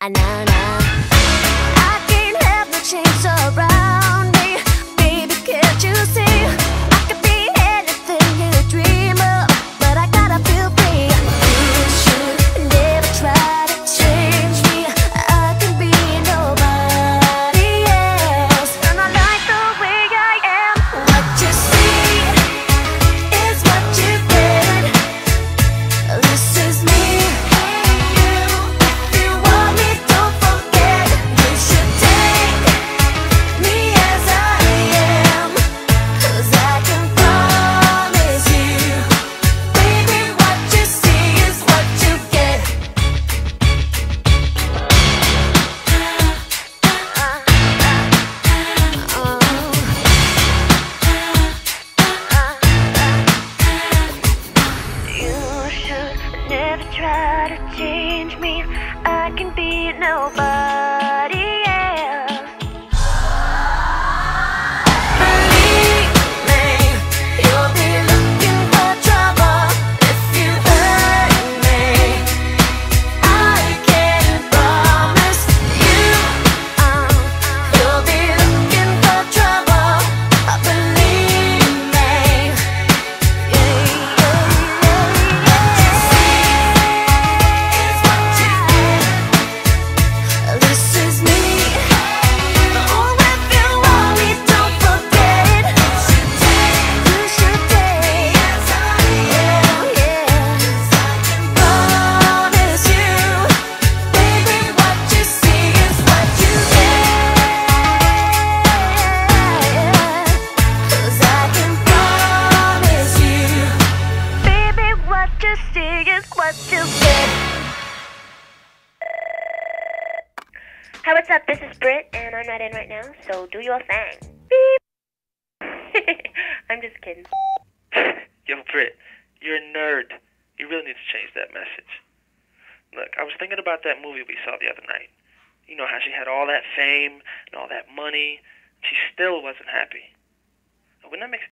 nah, nah. I can't have no change around me. Baby, can't you see? I could be anything you dream of, but I gotta feel free. You should never try to change me. I can be nobody else, and I like the way I am. What you see is what you get. This is me. If you want me, don't forget. You should take me as I am, 'cause I can promise you, baby, what you see is what you get. You should never try to change me. I can be nobody else. Believe me, you'll be looking for trouble if you hurt me. I can promise you, you'll be looking for trouble. Believe me. This is me. Oh, if you want me, don't forget. You should take as I am, yeah. 'Cause I can promise you, baby, what you see is what you get. 'Cause I can promise you, baby, what you see is what you get. Hi, what's up? This is Brit, and I'm not in right now, so do your thing. Beep. I'm just kidding. Yo, Britt, you're a nerd. You really need to change that message. Look, I was thinking about that movie we saw the other night. You know how she had all that fame and all that money. She still wasn't happy. Wouldn't that make